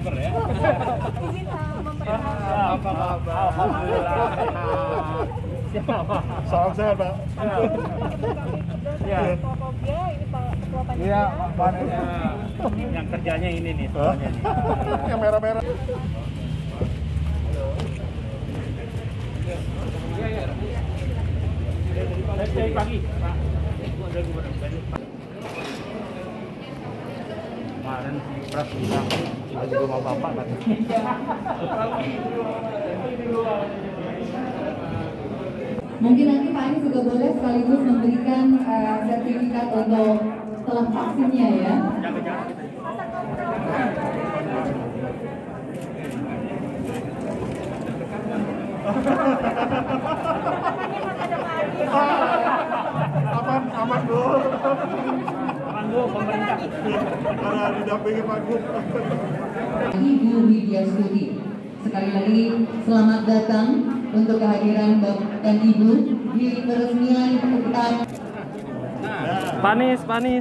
subscriber ya. Izin memperkenalkan. Apa kabar? Alhamdulillah. Salam sehat, Pak. Ya. Pokoknya ini Pak Ketua Panitia. Iya, Pak. Yang kerjanya ini nih soalnya nih. Yang merah-merah. Dari pagi, Pak. Kemarin si Pras bilang kita di rumah bapak kan. Mungkin nanti Pak Anies juga boleh sekaligus memberikan sertifikat untuk setelah vaksinnya ya. Aman dulu. Aman dulu pemerintah. Karena didampingi Pak Gub. Ibu Widya Stuti. Sekali lagi selamat datang untuk kehadiran Bapak dan Ibu di peresmian utama. Panis.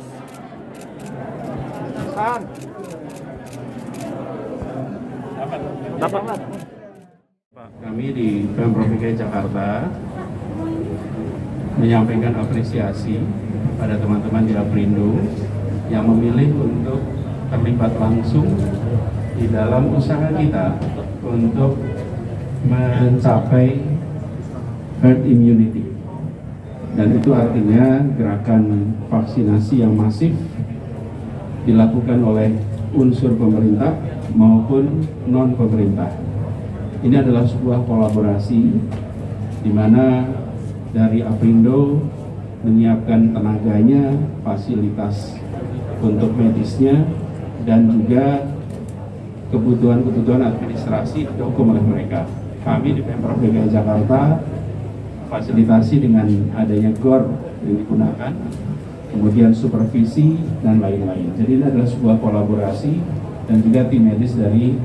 Dapat. Kami di Pemprov DKI Jakarta menyampaikan apresiasi pada teman-teman di Aprindo yang memilih untuk terlibat langsung di dalam usaha kita untuk mencapai herd immunity. Dan itu artinya gerakan vaksinasi yang masif dilakukan oleh unsur pemerintah maupun non-pemerintah. Ini adalah sebuah kolaborasi di mana dari Aprindo menyiapkan tenaganya, fasilitas untuk medisnya, dan juga kebutuhan-kebutuhan administrasi didukung oleh mereka. Kami di Pemprov DKI Jakarta fasilitasi dengan adanya GOR yang digunakan, kemudian supervisi dan lain-lain. Jadi ini adalah sebuah kolaborasi dan juga tim medis dari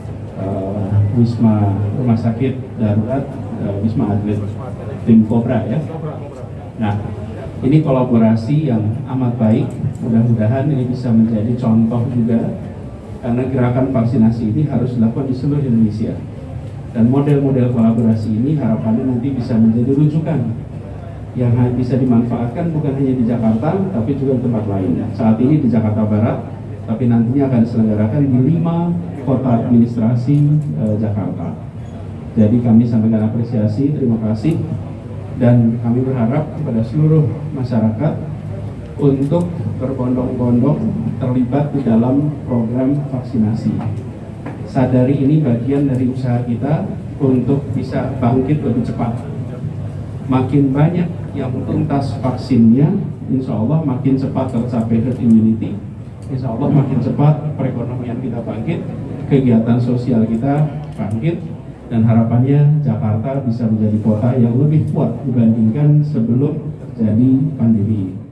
Wisma Rumah Sakit Darurat Wisma Atlet tim Kobra ya. Nah, ini kolaborasi yang amat baik. Mudah-mudahan ini bisa menjadi contoh juga, karena gerakan vaksinasi ini harus dilakukan di seluruh Indonesia. Dan model-model kolaborasi ini harapannya nanti bisa menjadi rujukan yang bisa dimanfaatkan bukan hanya di Jakarta, tapi juga di tempat lain. Saat ini di Jakarta Barat, tapi nantinya akan diselenggarakan di 5 kota administrasi Jakarta. Jadi kami sampaikan apresiasi, terima kasih, dan kami berharap kepada seluruh masyarakat untuk berbondong-bondong terlibat di dalam program vaksinasi. Sadari ini bagian dari usaha kita untuk bisa bangkit lebih cepat. Makin banyak yang tuntas vaksinnya, insya Allah makin cepat tercapai herd immunity. Insya Allah makin cepat perekonomian kita bangkit, kegiatan sosial kita bangkit, dan harapannya Jakarta bisa menjadi kota yang lebih kuat dibandingkan sebelum terjadi pandemi.